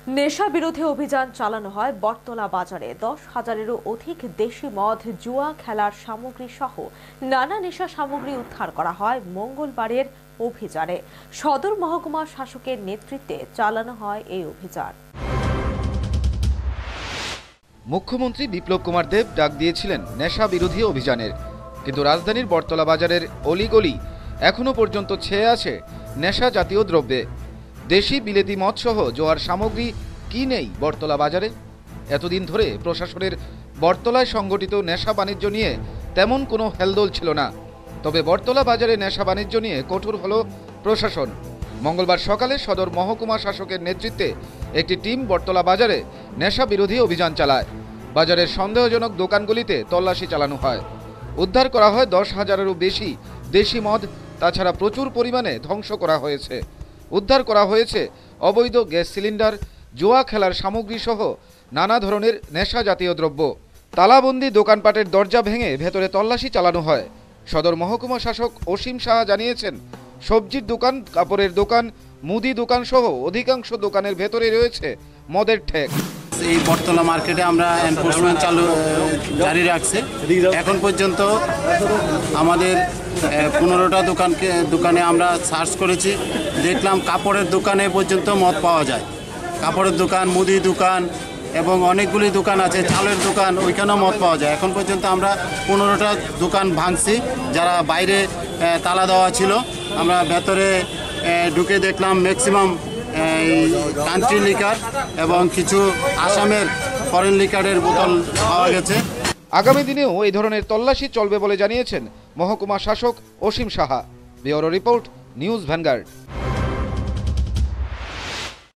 নেশা বিরোধী অভিযান চালানো হয় বটতলা বাজারে। 10,000-এরও অধিক দেশি মদ, জুয়া খেলার সামগ্রী সহ নানা নেশা সামগ্রী উদ্ধার করা হয় মঙ্গলবারের অভিযানে। সদর মহকুমা শাসকের নেতৃত্বে চালানো হয় এই অভিযান। মুখ্যমন্ত্রী বিপ্লব কুমার দেব ডাক দিয়েছিলেন নেশা বিরোধী অভিযানের, কিন্তু রাজধানীর বটতলা বাজারের অলিগলি এখনো পর্যন্ত ছেয়ে আছে নেশা জাতীয় দ্রব্যে। দেশি বিলেতি মদ সহ জোয়ার সামগ্রী কি নেই বটতলা বাজারে? এতদিন ধরে প্রশাসনের বটতলায় সংগঠিত নেশা বাণিজ্য নিয়ে তেমন কোনো হেলদোল ছিল না। তবে বটতলা বাজারে নেশা বাণিজ্য নিয়ে কঠোর হলো প্রশাসন। মঙ্গলবার সকালে সদর মহকুমা শাসকের নেতৃত্বে একটি টিম বটতলা বাজারে নেশা বিরোধী অভিযান চালায়। বাজারের সন্দেহজনক দোকানগুলিতে তল্লাশি চালানো হয়। উদ্ধার করা হয় 10,000-এরও বেশি দেশি মদ। তাছাড়া প্রচুর পরিমাণে ধ্বংস করা হয়েছে। উদ্ধার করা হয়েছে অবৈধ গ্যাস সিলিন্ডার, জুয়া খেলার সামগ্রী সহ নানা ধরনের নেশা জাতীয় দ্রব্য। তালাবন্দি দোকানপাটের দরজা ভেঙে ভেতরে তল্লাশি চালানো হয়। সদর মহকুমা শাসক অসীম সাহা জানিয়েছেন, সবজির দোকান, কাপড়ের দোকান, মুদি দোকান সহ অধিকাংশ দোকানের ভেতরে রয়েছে মদের ঠেক। এই বটতলা মার্কেটে আমরা এনফোর্সমেন্ট জারি রাখছি। এখন পর্যন্ত আমাদের 15টা দোকানে আমরা সার্চ করেছি, দেখলাম কাপড়ের দোকানে পর্যন্ত মদ পাওয়া যায়। কাপড়ের দোকান, মুদি দোকান এবং অনেকগুলি দোকান আছে, চালের দোকান, ওইখানেও মদ পাওয়া যায়। এখন পর্যন্ত আমরা 15টা দোকান ভাঙছি, যারা বাইরে তালা দেওয়া ছিল। আমরা ভেতরে ঢুকে দেখলাম ম্যাক্সিমাম কান্ট্রি লিকার এবং কিছু আসামের ফরেন লিকারের বোতল পাওয়া গেছে। আগামী দিনেও এই ধরনের তল্লাশি চলবে বলে জানিয়েছেন মহকুমা শাসক Asim Saha. Bureau report, news vanguard.